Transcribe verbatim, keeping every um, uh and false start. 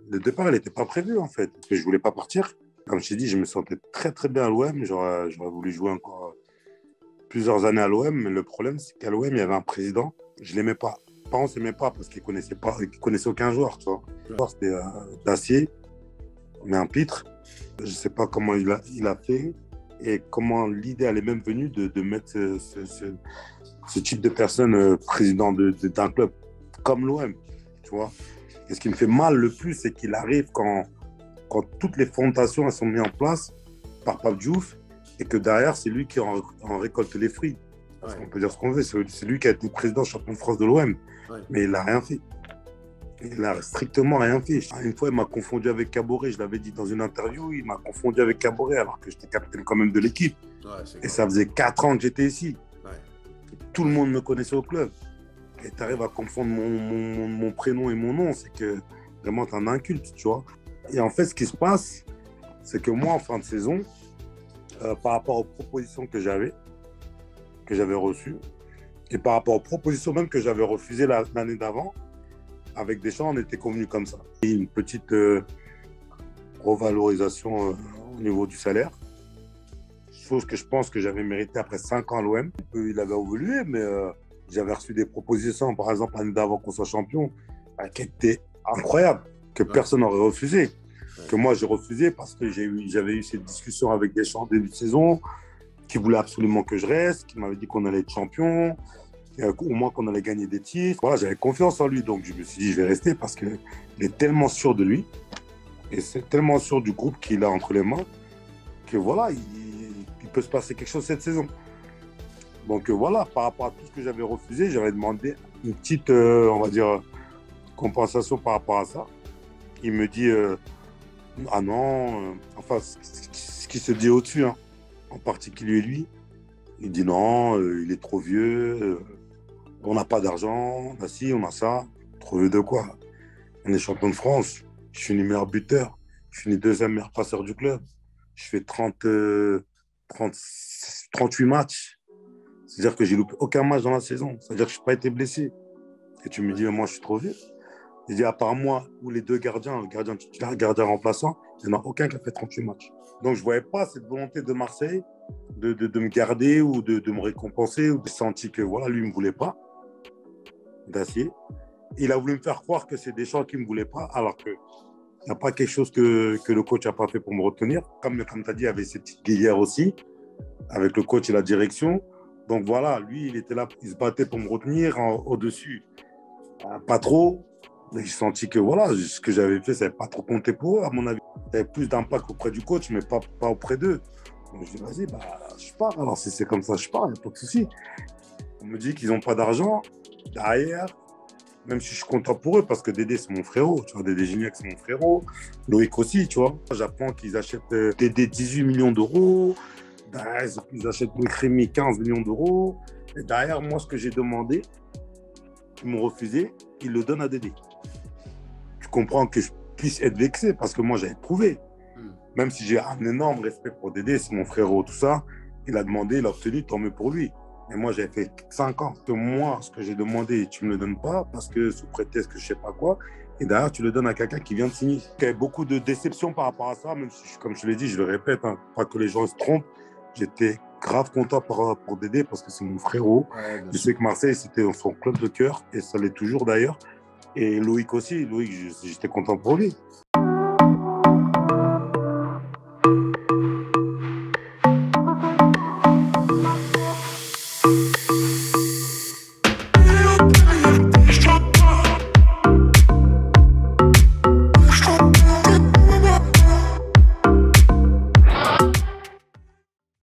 Le départ, il n'était pas prévu, en fait. Parce que je ne voulais pas partir. Comme je t'ai dit, je me sentais très, très bien à l'O M. J'aurais, j'aurais voulu jouer encore plusieurs années à l'O M. Mais le problème, c'est qu'à l'O M, il y avait un président. Je ne l'aimais pas. Pas, on ne s'aimait pas parce qu'il ne connaissait, pas, il connaissait aucun joueur, tu vois. Le joueur, c'était euh, Dacier, mais un pitre. Je ne sais pas comment il a, il a fait et comment l'idée, elle est même venue de, de mettre ce, ce, ce, ce type de personne euh, président de, de, d'un club comme l'O M, tu vois. Et ce qui me fait mal le plus, c'est qu'il arrive quand, quand toutes les fondations elles sont mises en place par Pape Diouf et que derrière, c'est lui qui en, en récolte les fruits. Parce ouais. qu'on peut dire ce qu'on veut, c'est, c'est lui qui a été président champion de France de l'O M, ouais. mais il n'a rien fait. Il n'a strictement rien fait. Une fois, il m'a confondu avec Caboret, je l'avais dit dans une interview, il m'a confondu avec Caboret alors que j'étais capitaine quand même de l'équipe. Ouais, et ça faisait quatre ans que j'étais ici. Ouais. Tout le monde me connaissait au club. Et tu arrives à confondre mon, mon, mon prénom et mon nom, c'est que vraiment tu es un inculte, tu vois. Et en fait, ce qui se passe, c'est que moi, en fin de saison, euh, par rapport aux propositions que j'avais, que j'avais reçues, et par rapport aux propositions même que j'avais refusées la, l'année d'avant, avec Deschamps, on était convenus comme ça. Et une petite euh, revalorisation euh, au niveau du salaire, chose que je pense que j'avais mérité après cinq ans à l'O M. Il avait évolué, mais euh, j'avais reçu des propositions, par exemple, l'année d'avant qu'on soit champion, euh, qui étaient incroyables, que ouais. personne n'aurait refusé. Ouais. Que moi, j'ai refusé parce que j'ai eu, j'avais eu cette discussion avec Deschamps début de saison, qui voulait absolument que je reste, qui m'avait dit qu'on allait être champion, au moins qu'on allait gagner des titres. Voilà, j'avais confiance en lui, donc je me suis dit je vais rester parce qu'il est tellement sûr de lui et c'est tellement sûr du groupe qu'il a entre les mains que voilà, il, il peut se passer quelque chose cette saison. Donc euh, voilà, par rapport à tout ce que j'avais refusé, j'avais demandé une petite, euh, on va dire, compensation par rapport à ça. Il me dit euh, ah non, euh, enfin ce qui se dit au-dessus, hein, en particulier lui, il dit non, euh, il est trop vieux. Euh, On n'a pas d'argent, là si, on a ça. Trop vieux de quoi? On est champion de France. Je suis numéro buteur. Je suis deuxième meilleur passeur du club. Je fais trente, euh, trente, trente-huit matchs. C'est-à-dire que j'ai loupé aucun match dans la saison. C'est-à-dire que je n'ai pas été blessé. Et tu me dis, moi, je suis trop vieux. Je dis, à part moi ou les deux gardiens, le gardien titulaire, le gardien remplaçant, il n'y en a aucun qui a fait trente-huit matchs. Donc, je ne voyais pas cette volonté de Marseille de, de, de me garder ou de, de me récompenser ou de sentir que voilà, lui ne me voulait pas. Dacier. Il a voulu me faire croire que c'est Deschamps qui ne me voulait pas, alors qu'il n'y a pas quelque chose que, que le coach n'a pas fait pour me retenir. Comme, comme tu as dit, il y avait cette petite guerre aussi, avec le coach et la direction. Donc voilà, lui, il était là, il se battait pour me retenir en, au-dessus. Pas trop. Mais j'ai senti que voilà, ce que j'avais fait, ça n'avait pas trop compté pour eux, à mon avis. Ça avait plus d'impact auprès du coach, mais pas, pas auprès d'eux. Donc je dis, vas-y, bah, je pars. Alors si c'est comme ça, je pars, il n'y a pas de souci. On me dit qu'ils n'ont pas d'argent. Derrière, même si je suis content pour eux, parce que Dédé, c'est mon frérot, tu vois, Dédé Gignac, c'est mon frérot, Loïc aussi, tu vois. J'apprends qu'ils achètent euh, Dédé dix-huit millions d'euros, derrière, ils achètent Rémi quinze millions d'euros, et derrière, moi, ce que j'ai demandé, ils m'ont refusé, ils le donnent à Dédé. Tu comprends que je puisse être vexé, parce que moi, j'avais prouvé. Mm. Même si j'ai un énorme respect pour Dédé, c'est mon frérot, tout ça, il a demandé, il a obtenu, tant mieux pour lui. Et moi, j'avais fait cinq ans. Que moi, ce que j'ai demandé, tu ne me le donnes pas parce que sous prétexte que je ne sais pas quoi. Et d'ailleurs, tu le donnes à quelqu'un qui vient de signer. Il y avait beaucoup de déception par rapport à ça, même si, comme je l'ai dit, je le répète, hein, pas que les gens se trompent. J'étais grave content pour, pour Dédé parce que c'est mon frérot. Ouais, je sais que Marseille, c'était son club de cœur et ça l'est toujours d'ailleurs. Et Loïc aussi. Loïc, j'étais content pour lui.